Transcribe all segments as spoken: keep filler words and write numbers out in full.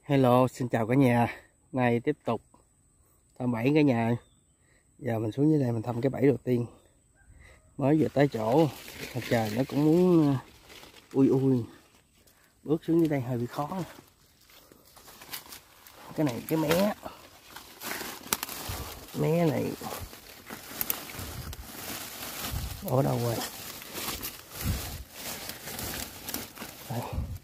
Hello, xin chào cả nhà. Nay tiếp tục thăm bẫy cả nhà. Giờ mình xuống dưới đây mình thăm cái bẫy đầu tiên. Mới vừa tới chỗ, mặt trời nó cũng muốn ui ui. Bước xuống dưới đây hơi bị khó. Cái này cái mé. Mé này ở đâu rồi? Đây.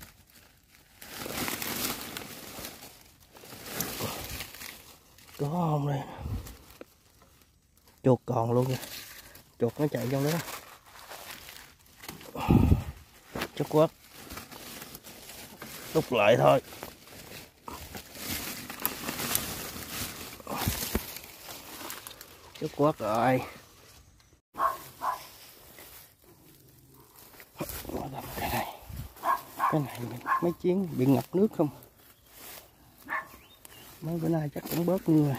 Có không đây? Chuột còn luôn kìa. Chuột nó chạy trong đó. Chút quất. Rút lại thôi. Chút quất rồi. Cái này. Cái này mấy chuyến bị ngập nước không? Mấy bữa nay chắc cũng bớt mưa rồi.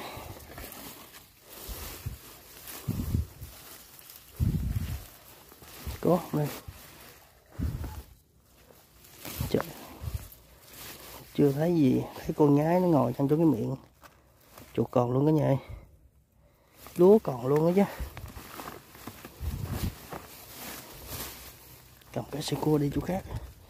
Có đây. Trời. Chưa thấy gì, thấy con nhái nó ngồi trong chỗ cái miệng. Chuột còn luôn cả nhà ơi. Lúa còn luôn đó chứ. Cầm cái xe cua đi chỗ khác.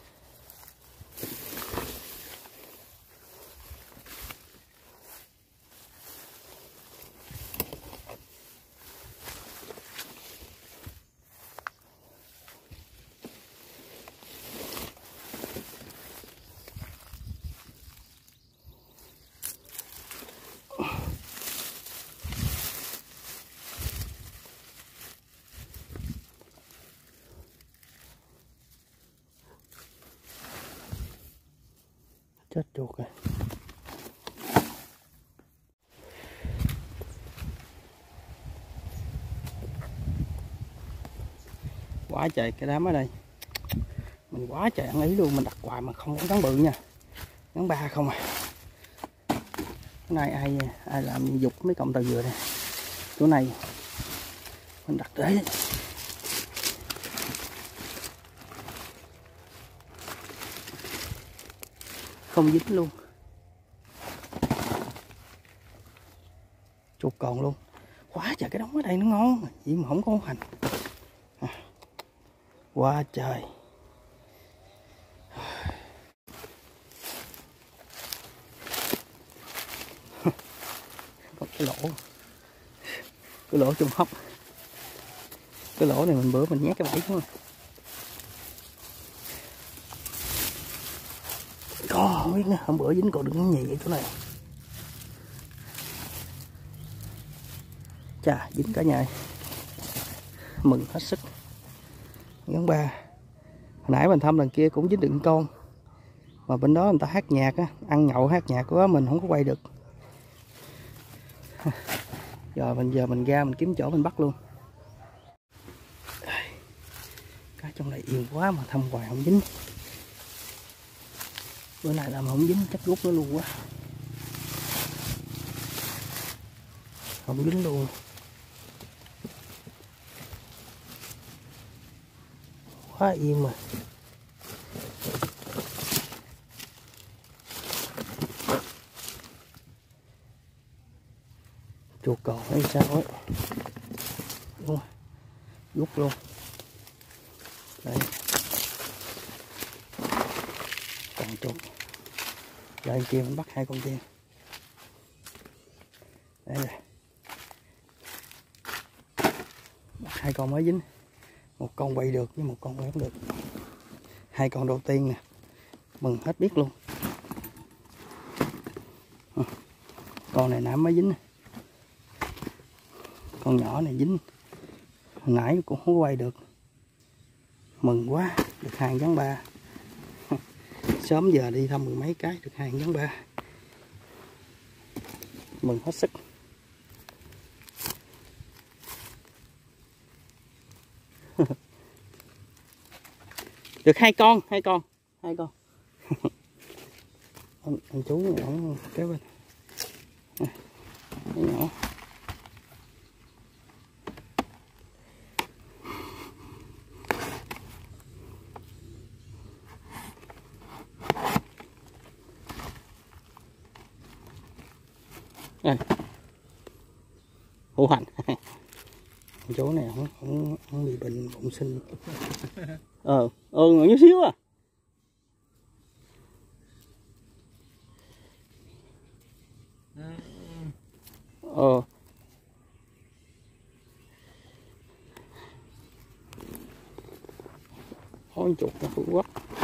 Chết chuột rồi. Quá trời cái đám ở đây. Mình quá trời ăn ý luôn, mình đặt hoài mà không có cắn bự nha. Cắn ba không à. Cái này ai ai làm dục mấy cọng tàu dừa này. Chỗ này mình đặt để không dính luôn. Chuột còn luôn. Quá trời cái đống ở đây nó ngon, vậy mà không có hành. À, quá trời. Có cái lỗ. Cái lỗ trong hốc. Cái lỗ này mình bữa mình nhét cái bẫy xuống. Có không biết nữa, hôm bữa dính còn đừng nhì vậy chỗ này. Chà, dính cả nhà. Mừng hết sức. Ngắn ba. Hồi nãy mình thăm lần kia cũng dính đựng con. Mà bên đó người ta hát nhạc á, ăn nhậu hát nhạc quá mình không có quay được. Giờ mình giờ mình ra mình kiếm chỗ mình bắt luôn. Cá trong này yên quá mà thăm hoài không dính. Bữa nay làm không dính chắc rút nó luôn quá. Không dính luôn. Quá yên mà. Chuột còn hay sao ấy. Đúng rồi. Rút luôn. Đây. Còn chuột. Đây kia mình bắt hai con tiên. Đây này. Bắt hai con mới dính. Một con quay được với một con quay không được. Hai con đầu tiên nè. Mừng hết biết luôn. Con này nãy mới dính. Con nhỏ này dính. Hồi nãy cũng không quay được. Mừng quá. Được hai tháng ba. Sớm giờ đi thăm mười mấy cái được hai tháng ba. Mừng hết sức. Được hai con, hai con, hai con. anh, anh chú nhỏ kế bên. À, nhỏ. Đây. Hữu Hành. Chỗ này không, không, không bị bệnh bụng sinh. Ờ, ừ, nhỏ chút xíu à. Ờ. Ôi chuột nó bự quá.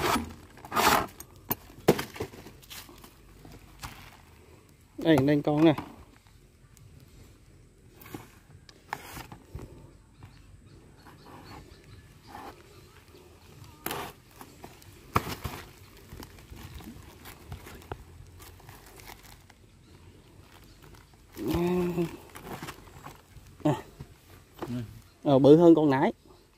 Đây, đây con nè. À. Ờ, bự hơn con nãy.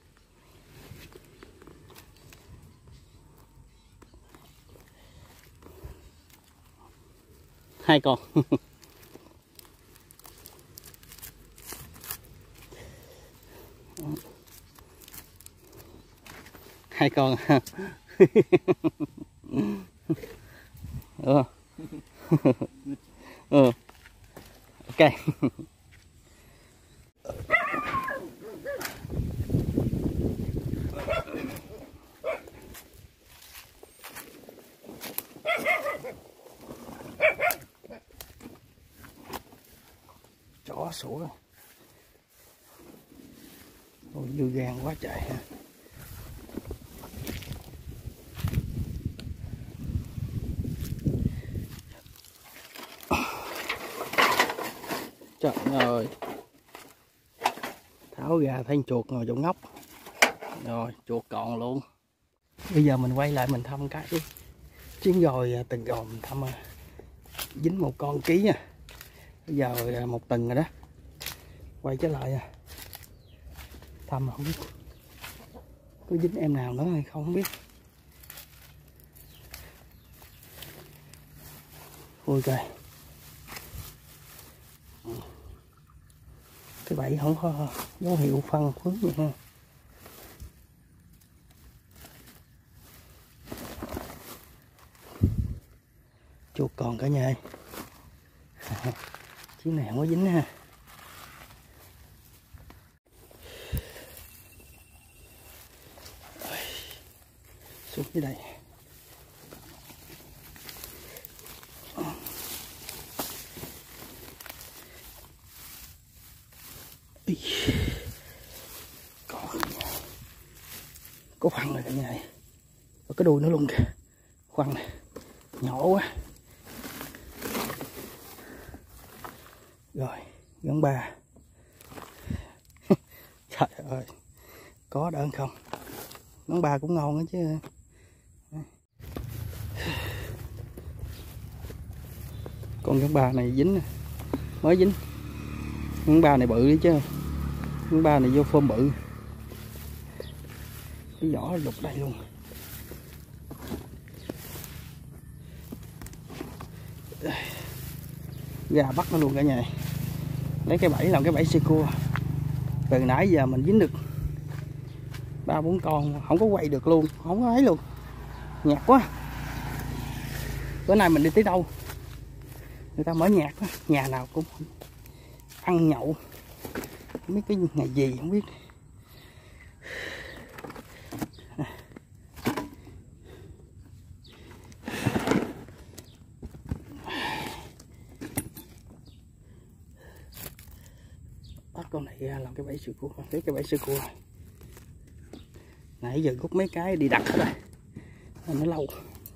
Hai con. Hai con. Ừ. Ừ. Ok. Chó sủa rồi. Ôi, dư gan quá trời ha. Trời ơi. Tháo ra thấy chuột ngồi chỗ ngóc. Rồi, chuột còn luôn. Bây giờ mình quay lại mình thăm cái chuyến dồi từng gòn mình thăm dính một con ký nha. Bây giờ một tuần rồi đó. Quay trở lại thăm không biết có dính em nào nữa hay không, không biết. Ôi trời. Cái bẫy không có dấu hiệu phân phướng gì ha. Chuột còn cả nhà ơi. Chuyến này không có dính ha. Xuống dưới đây. Ý. Có có khoăn rồi cả nhà này. Có cái đuôi nó luôn kìa. Khoăn này nhỏ quá. Rồi gắn ba. Trời ơi, có đỡ không? Gắn ba cũng ngon đó chứ. Con gắn ba này dính, mới dính. Gắn ba này bự đi chứ. Gắn ba này vô phơm bự. Cái vỏ lục đây luôn. Ra bắt nó luôn cả nhà. Lấy cái bẫy làm cái bẫy xê cua. Từ nãy giờ mình dính được ba bốn con, không có quay được luôn, không có ấy luôn. Nhạt quá. Bữa nay mình đi tới đâu người ta mở nhạc quá. Nhà nào cũng ăn nhậu, không biết cái ngày gì không biết. Bắt con này ra làm cái bẫy sư cua. Lấy cái bẫy sư cua nãy giờ rút mấy cái đi đặt rồi nên nó lâu.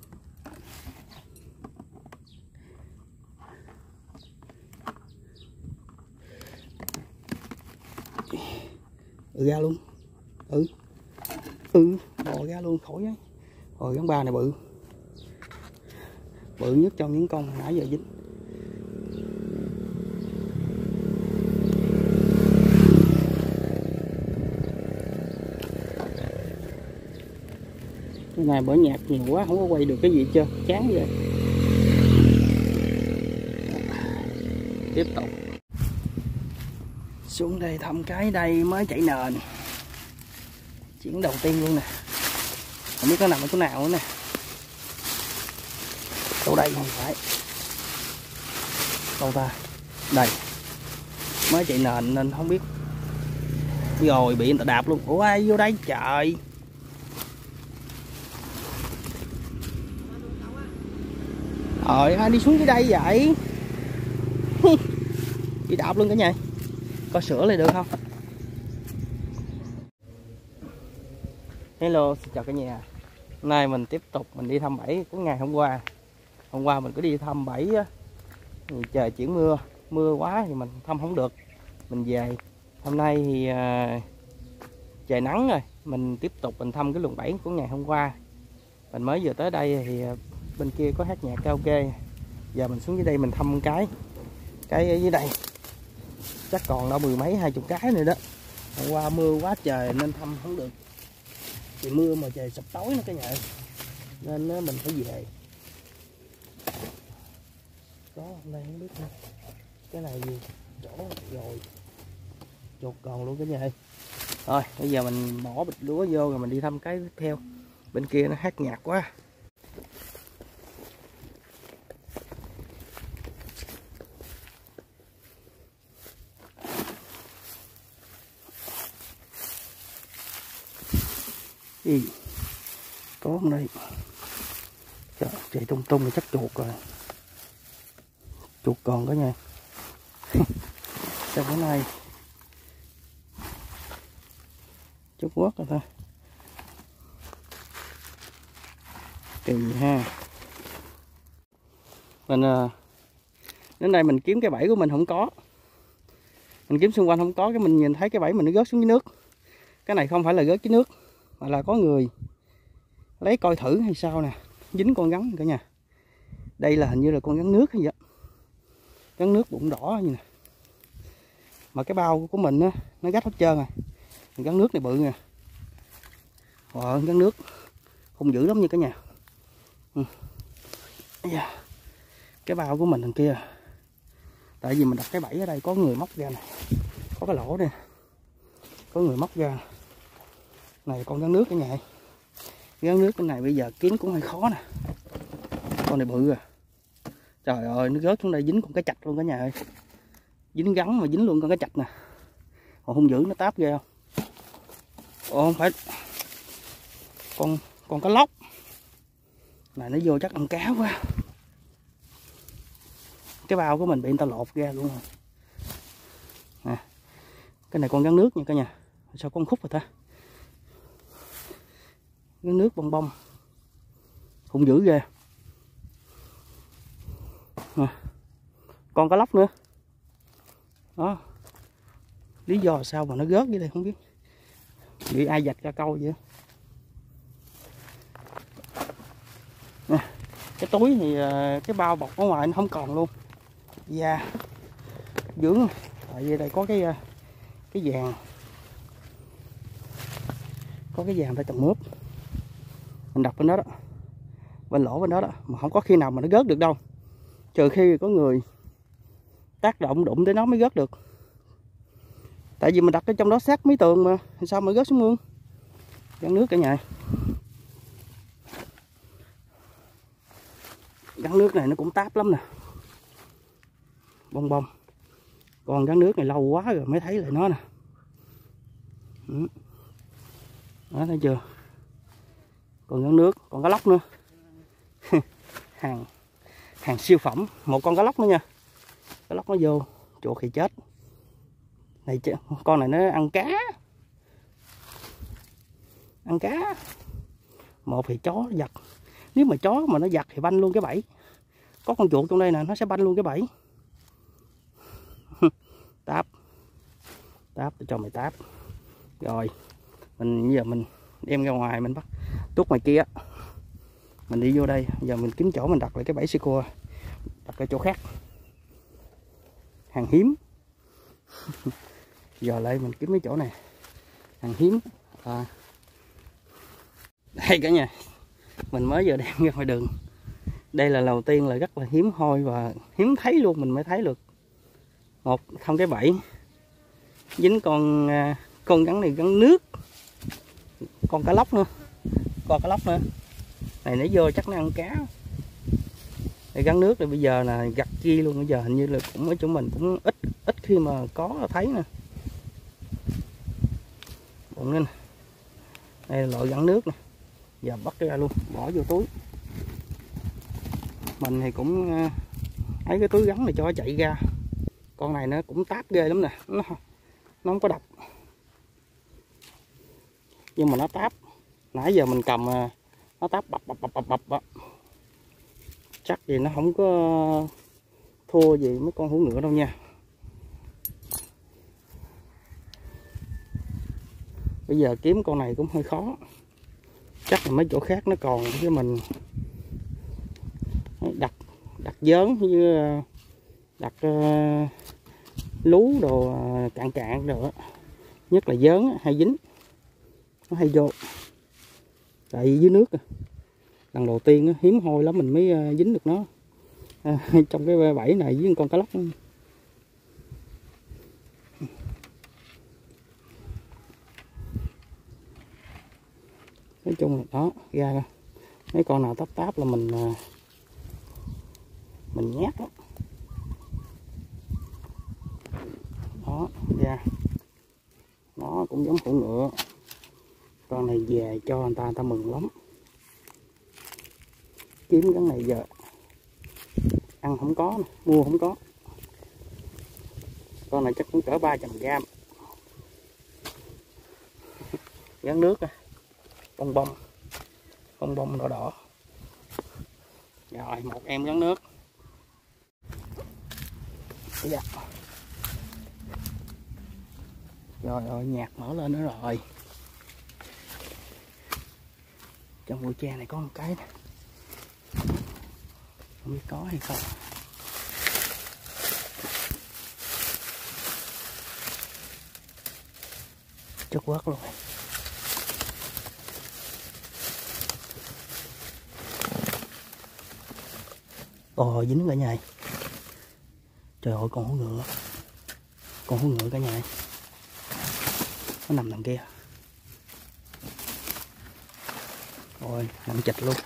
Ừ, ra luôn. Ừ. Ừ, bò ra luôn khỏi ấy. Rồi con ba này bự. Bự nhất trong những con nãy giờ dính. Cái này bởi nhạc nhiều quá không có quay được cái gì chưa, chán vậy. Tiếp tục xuống đây thăm cái đây mới chảy nền. Chuyển đầu tiên luôn nè. Không biết nó nằm ở chỗ nào nữa nè. Chỗ đây không phải. Đâu ta? Đây, mới chạy nền nên không biết, rồi bị người ta đạp luôn. Ủa ai vô đây trời. Rồi ai đi xuống dưới đây vậy? Đi đạp luôn cả nhà. Có sửa lại được không? Hello, xin chào cả nhà. Hôm nay mình tiếp tục mình đi thăm bẫy của ngày hôm qua. Hôm qua mình có đi thăm bẫy á, thì trời chuyển mưa, mưa quá thì mình thăm không được, mình về. Hôm nay thì à, trời nắng rồi, mình tiếp tục mình thăm cái luồng bẫy của ngày hôm qua. Mình mới vừa tới đây thì bên kia có hát nhạc karaoke. Giờ mình xuống dưới đây mình thăm cái cái ở dưới đây chắc còn đâu mười mấy hai chục cái nữa đó. Hôm qua mưa quá trời nên thăm không được, thì mưa mà trời sập tối nữa cả nhà, nên mình phải về. Có hôm nay không biết nữa. Cái này gì chỗ rồi chuột còn luôn cả nhà. Rồi bây giờ mình bỏ bịch lúa vô rồi mình đi thăm cái tiếp theo. Bên kia nó hát nhạc quá. Gì có không đây? Trời, chạy tung tung thì chắc chuột rồi. Chuột còn cả nhà. Sao bữa nay chút quất rồi ta. Kỳ ha. Mình à, đến đây mình kiếm cái bẫy của mình không có. Mình kiếm xung quanh không có, cái mình nhìn thấy cái bẫy mình nó rớt xuống dưới nước. Cái này không phải là rớt dưới nước mà là có người lấy coi thử hay sao nè, dính con rắn cả nhà. Đây là hình như là con rắn nước hay vậy, rắn nước bụng đỏ như nè. Mà cái bao của mình á nó rách hết trơn rồi. Rắn nước này bự nè. Ờ, rắn nước không dữ lắm như cả nhà. Ừ. Cái bao của mình thằng kia, tại vì mình đặt cái bẫy ở đây có người móc ra nè, có cái lỗ nè, có người móc ra này. Con rắn nước cả nhà, rắn nước cái này bây giờ kiếm cũng hơi khó nè. Con này bự à, trời ơi nó rớt xuống đây dính con cá chạch luôn cả nhà ơi. Dính rắn mà dính luôn con cá chạch nè. Còn hung dữ nó táp ghê không? Ồ không phải, con con cá lóc này nó vô chắc ăn cá quá. Cái bao của mình bị người ta lột ra luôn rồi nè. Cái này con rắn nước nha cả nhà. Sao con khúc rồi ta? Rắn nước bong bong hung dữ ghê nè. Con cá lóc nữa đó. Lý do sao mà nó rớt dưới đây không biết, bị ai vạch ra câu vậy nè. Cái túi thì cái bao bọc ở ngoài nó không còn luôn. Da dưỡng, tại vì đây có cái cái vàng, có cái vàng phải trồng mướp, mình đặt bên đó đó, bên lỗ bên đó đó, mà không có khi nào mà nó rớt được đâu, trừ khi có người tác động đụng tới nó mới rớt được. Tại vì mình đặt ở trong đó sát mấy tường mà, sao mà rớt xuống mương. Rắn nước cả nhà. Rắn nước này nó cũng táp lắm nè, bong bong. Còn rắn nước này lâu quá rồi mới thấy lại nó nè. Đó thấy chưa? Còn rắn nước, còn cá lóc nữa. hàng hàng siêu phẩm, một con cá lóc nữa nha. Cá lóc nó vô chuột thì chết. Này con này nó ăn cá, ăn cá. Một thì chó giật, nếu mà chó mà nó giật thì banh luôn cái bẫy. Có con chuột trong đây nè, nó sẽ banh luôn cái bẫy. Táp, táp cho mày táp. Rồi mình giờ mình đem ra ngoài, mình bắt tuốt ngoài kia, mình đi vô đây. Giờ mình kiếm chỗ mình đặt lại cái bẫy Seiko, đặt ở chỗ khác, hàng hiếm. Giờ lại mình kiếm cái chỗ này, hàng hiếm à. Đây cả nhà, mình mới vừa đem ra ngoài đường. Đây là đầu tiên là rất là hiếm hoi và hiếm thấy luôn, mình mới thấy được một không cái bẫy dính con con rắn này, rắn nước, con cá lóc nữa, con cá lóc nữa này, nó vô chắc nó ăn cá. Để gắn nước thì bây giờ là gặt chi luôn, bây giờ hình như là cũng ở chỗ mình cũng ít ít khi mà có thấy nè. Bụng lên. Đây là loại gắn nước nè. Giờ bắt ra luôn, bỏ vô túi. Mình thì cũng lấy cái túi gắn này cho nó chạy ra. Con này nó cũng táp ghê lắm nè, nó, nó không có độc. Nhưng mà nó táp. Nãy giờ mình cầm nó táp bập bập bập bập bập á. Chắc gì nó không có thua gì mấy con hổ ngựa đâu nha. Bây giờ kiếm con này cũng hơi khó. Chắc là mấy chỗ khác nó còn với mình. Đặt đặt giớn với đặt uh, lú đồ uh, cạn cạn rồi á. Nhất là giớn hay dính. Nó hay vô. Tại vì dưới nước lần đầu tiên hiếm hoi lắm mình mới uh, dính được nó. À, trong cái bẫy này với con cá lóc. Nói chung là đó, ra mấy con nào táp táp là mình mình nhát đó. Đó, ra. Nó cũng giống hổ ngựa. Con này về cho người ta người ta mừng lắm. Kiếm cái này giờ ăn không có, mua không có. Con này chắc cũng cỡ ba trăm gram. Gắn nước à. Bông bông bông bông đỏ đỏ. Rồi một em gắn nước. Dạ. Rồi rồi nhạc mở lên nữa rồi. Trong bụi tre này có một cái nè. Không biết có hay không. Chất quất luôn. Ồ, dính cả nhà này. Trời ơi, con hổ ngựa. Con hổ ngựa cả nhà này. Nó nằm đằng kia. Ôi, nằm chịch luôn.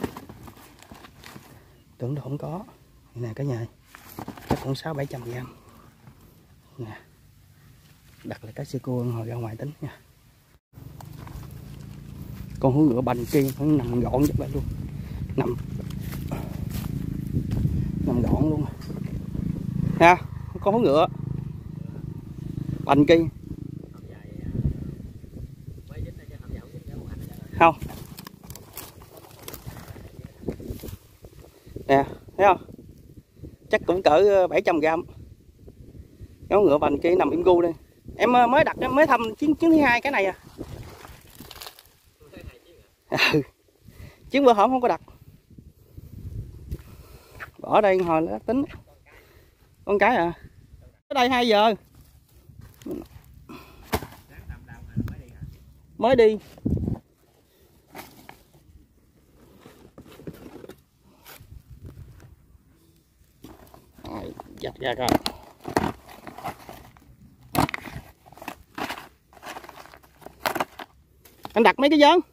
Tưởng đâu không có. Nè cả nhà này. Chắc cũng sáu bảy trăm gram. Nè. Đặt lại cái xe cua hồi ra ngoài tính nha. Con hổ ngựa bành kia nó nằm gọn giúp lại luôn. Nằm nằm gọn luôn ha. Con hổ ngựa bành kia không nè, thấy không, chắc cũng cỡ bảy trăm gram. Con ngựa bành kia nằm im gu đây. Em mới đặt, em mới thăm chuyến chuyến thứ hai cái này à. Ừ. Chuyến bữa hổm không có đặt. Bỏ đây hồi nó tính. Con cái à. Ở đây hai giờ. Mới đi. Rồi, dắt ra coi. Anh đặt mấy cái giớn.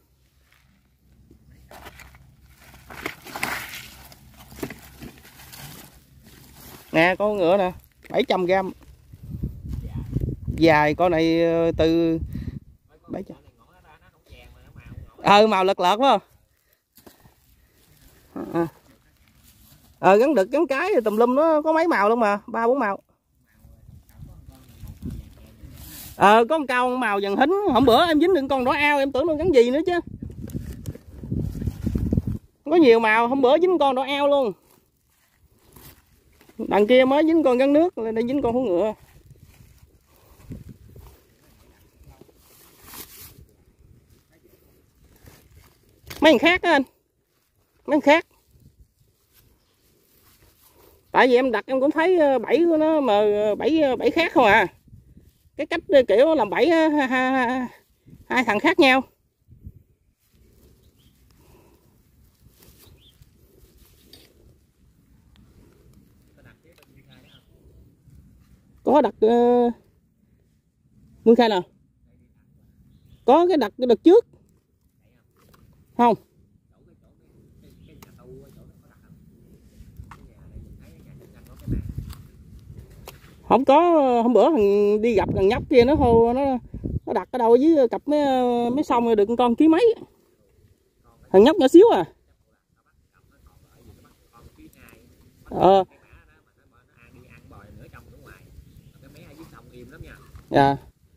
Nè con ngựa nè, bảy trăm gram. Dài con này từ bảy trăm. Ờ màu lật lật phải không? Ờ à, gắn đực gắn cái tùm lum nó có mấy màu luôn mà, ba bốn màu. Ờ có một cao màu vàng hính, hôm bữa em dính được con đỏ ao em tưởng nó gắn gì nữa chứ. Có nhiều màu, hôm bữa dính con đỏ ao luôn. Đằng kia mới dính con gắn nước, đây dính con hổ ngựa. Mấy thằng khác á anh. Mấy thằng khác. Tại vì em đặt em cũng thấy bẫy của nó mà bẫy bẫy khác không à. Cái cách kiểu làm bẫy hai, hai, hai thằng khác nhau. Có đặt uh... Nguyên Khai nào? Có cái đặt đợt trước. Không. Không có, hôm bữa thằng đi gặp thằng nhóc kia nó hô nó nó đặt ở đâu dưới cặp mấy mấy sông rồi được con ký mấy. Thằng nhóc nhỏ xíu à. Ờ. Dạ.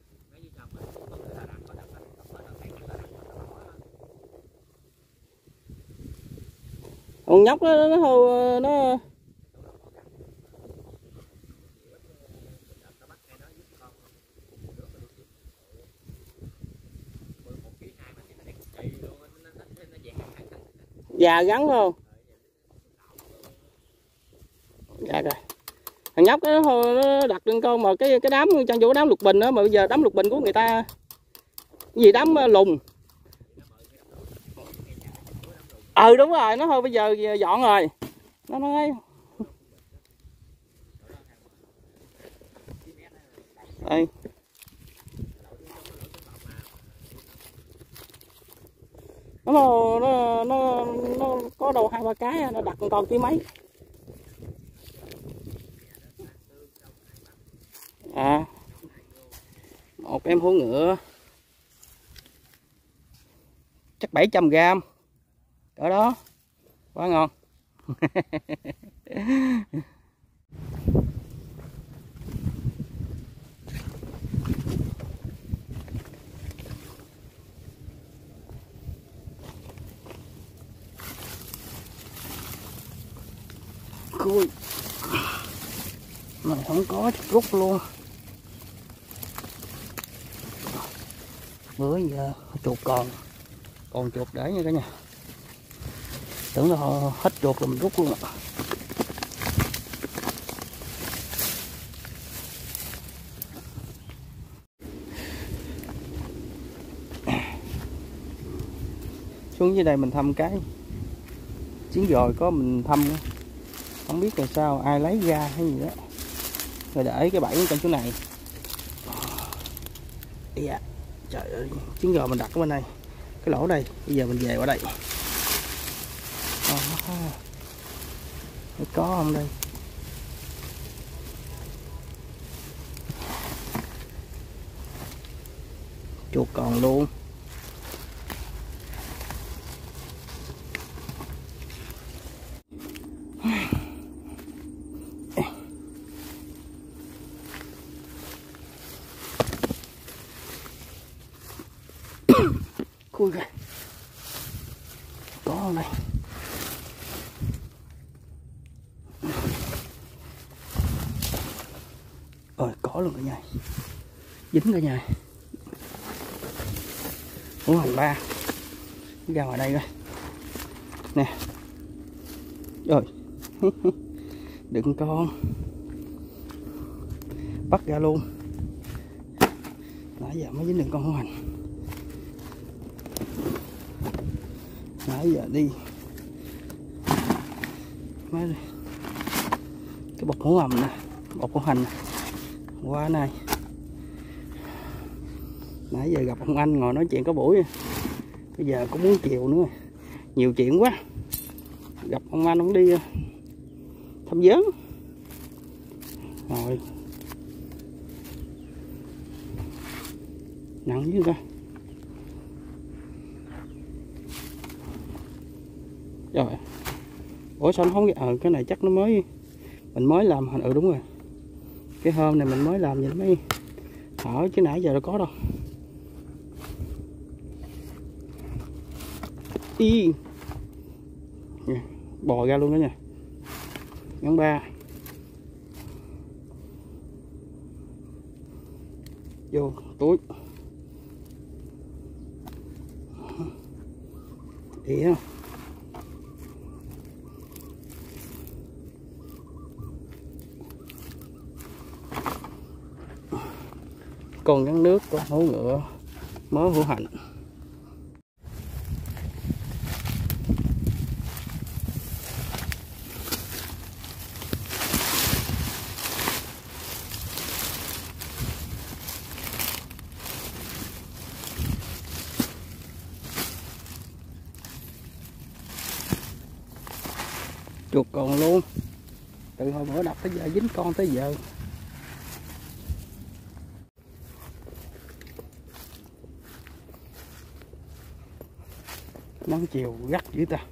Con nhóc đó, nó hô nó già gắn không? Dạ rồi. Thằng nhóc đó, nó đặt lên con mà cái cái đám trong chỗ đám lục bình đó, mà bây giờ đám lục bình của người ta cái gì đám lùng. Ừ đúng rồi, nó thôi bây giờ dọn rồi. Nó nói đây. Nó nó nó nó có đâu hai ba cái nó đặt con ký mấy. À, một em hố ngựa chắc bảy trăm gram cỡ đó, quá ngon. Cui này không có rút luôn. Bữa giờ chuột còn còn chuột để nha cả nhà, tưởng là hết chuột rồi mình rút luôn ạ. Xuống dưới đây mình thăm cái chiến rồi có mình thăm, không biết là sao ai lấy ra hay gì đó, rồi để cái bẫy trong chỗ này. Dạ. Trời ơi, chiến giò mình đặt ở bên đây, cái lỗ đây, bây giờ mình về qua đây. Nó có không đây? Chuột còn luôn. Cui kìa. Có không đây? Rồi có luôn cả nhà. Dính cả nhà. Muốn hành ba. Ra ngoài đây coi. Nè. Rồi. Đừng con. Bắt ra luôn. Nãy giờ mới dính được con hổ hành. Nãy giờ đi mấy cái bọc hổ hầm nè, bọc hổ hành qua này. Nãy giờ gặp ông anh ngồi nói chuyện có buổi, bây giờ cũng muốn chiều nữa, nhiều chuyện quá. Gặp ông anh ông đi thăm viếng rồi nặng dữ ra. Rồi, ủa sao nó không ờ à, cái này chắc nó mới mình mới làm. Ừ đúng rồi, cái hôm này mình mới làm vậy mới thở chứ nãy giờ đâu có đâu. Y bò ra luôn đó nha, ngón ba vô túi đi không. Con rắn nước, con hổ ngựa, mớ hổ hành. Chuột còn luôn, từ hồi bữa đập tới giờ dính con tới giờ. nắng chiều gắt dữ ta.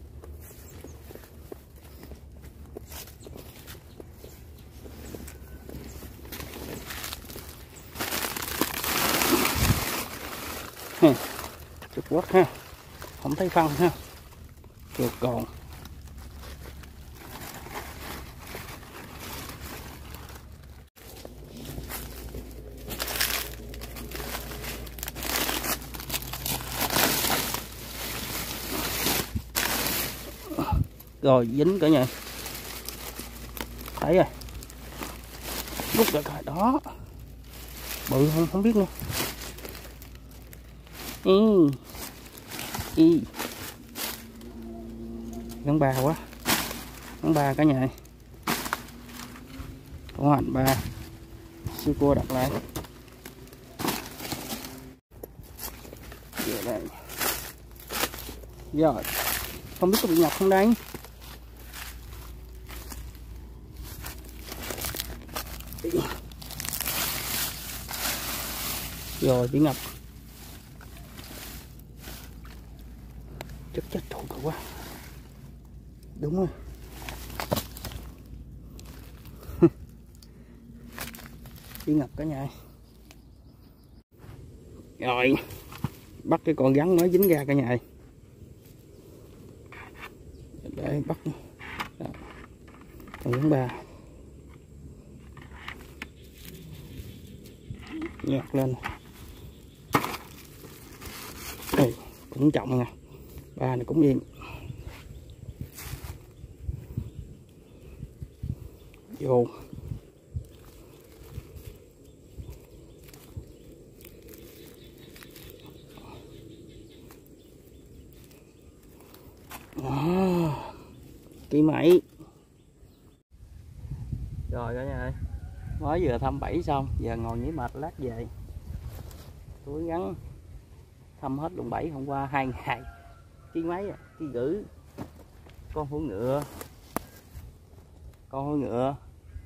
Chụp quất ha, không thấy phân ha, chuột còn. Rồi dính cả nhà, thấy rồi, rút ra coi đó, bự không không biết nữa. Ừ. Y. Gắn ba quá, gắn ba cả nhà, có hành ba, sư cô đặt lại. Về đây. Rồi, không biết có bị ngập không đây. Rồi bị ngập. Chết chết thụ quá. Đúng rồi. Bị ngập cả nhà. Rồi bắt cái con rắn mới dính ra cả nhà. Để bắt con rắn ba nhặt lên. Ê, cũng trọng nè, ba này cũng yên. Vô đó, kỹ mẩy. Rồi cả nhà ơi, mới vừa thăm bẫy xong, giờ ngồi nghỉ mệt lát về. Túi ngắn thăm hết luôn bẫy hôm qua hai ngày. Ký mấy à, ký gửi. Con hổ ngựa, con hổ ngựa.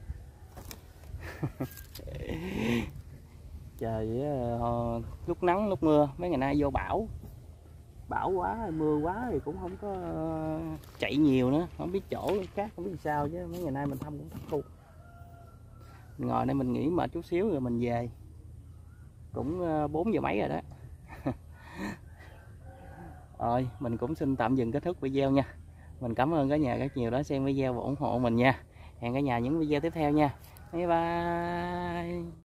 Trời uh, lúc nắng lúc mưa, mấy ngày nay vô bão, bão quá mưa quá thì cũng không có uh, chạy nhiều nữa, không biết chỗ cát không biết sao, chứ mấy ngày nay mình thăm cũng thất thu. Mình ngồi đây mình nghỉ mệt chút xíu rồi mình về, cũng uh, bốn giờ mấy rồi đó. Rồi mình cũng xin tạm dừng kết thúc video nha. Mình cảm ơn cả nhà rất nhiều đã xem video và ủng hộ mình nha. Hẹn cả nhà những video tiếp theo nha. Bye bye.